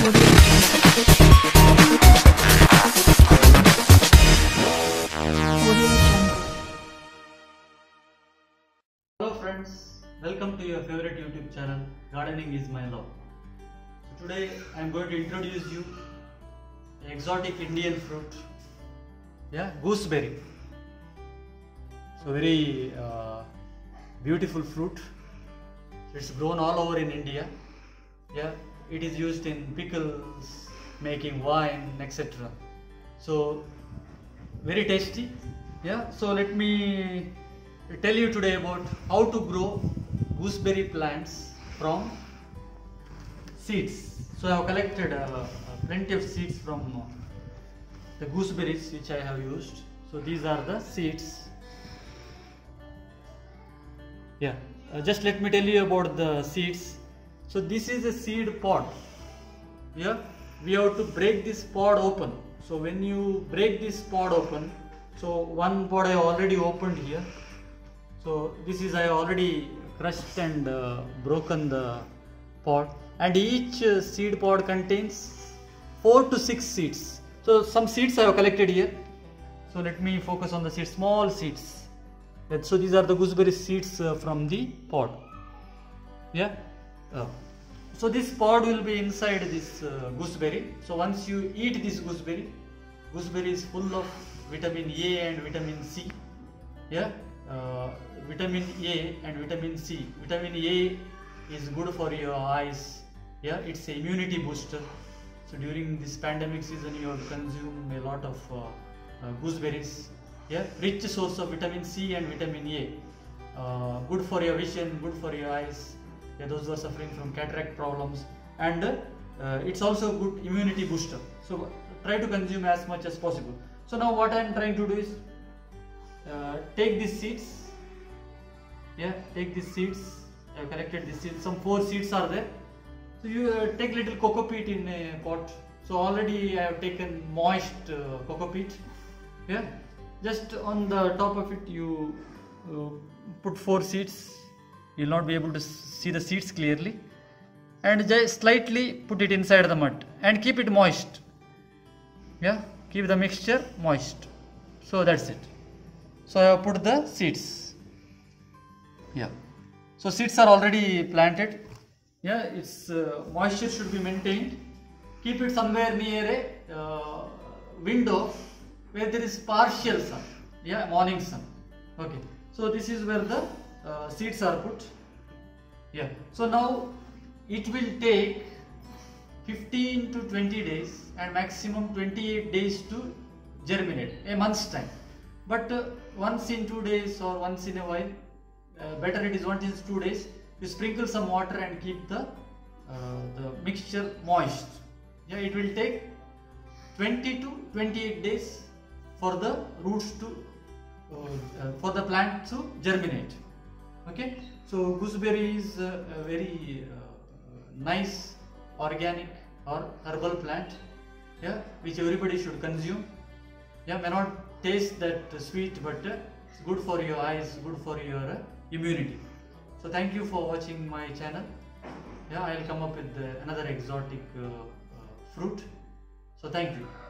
Hello friends, welcome to your favorite YouTube channel, Gardening is My Love. So today I am going to introduce you an exotic Indian fruit, gooseberry. So very beautiful fruit. It's grown all over in India. It is used in pickles, making wine, etc. So very tasty. So let me tell you today about how to grow gooseberry plants from seeds. So I have collected plenty of seeds from the gooseberries which I have used. So these are the seeds. Just let me tell you about the seeds. So this is a seed pod. We have to break this pod open. So when you break this pod open, so one pod I already opened here. So this is I already crushed and broken the pod, and each seed pod contains 4 to 6 seeds. So some seeds I have collected here. So let me focus on the seeds, small seeds. So these are the gooseberry seeds from the pod. So this pod will be inside this gooseberry. So once you eat this gooseberry is full of vitamin A and vitamin C. Vitamin A and vitamin C. Vitamin A is good for your eyes. It's an immunity booster. So during this pandemic season, you have to consume a lot of gooseberries. Rich source of vitamin C and vitamin A. Good for your vision, good for your eyes. Those who are suffering from cataract problems, and it's also a good immunity booster. So try to consume as much as possible. So now what I am trying to do is take these seeds. Take these seeds. I have collected these seeds. Some 4 seeds are there. So you take little coco peat in a pot. So already I have taken moist coco peat. Just on the top of it you put 4 seeds. You will not be able to see the seeds clearly, and just slightly put it inside the mud and keep it moist. Keep the mixture moist. So that's it. So I have put the seeds. So seeds are already planted. Its moisture should be maintained. Keep it somewhere near a window where there is partial sun. Morning sun. Okay. So this is where the seeds are put. So now it will take 15 to 20 days and maximum 28 days to germinate, a month's time. But once in 2 days or once in a while, better it is once in 2 days, you sprinkle some water and keep the mixture moist. It will take 20 to 28 days for the roots to for the plant to germinate. Okay, so gooseberry is a very nice organic or herbal plant, which everybody should consume. May not taste that sweet, but it's good for your eyes, good for your immunity. So thank you for watching my channel. I'll come up with another exotic fruit. So thank you.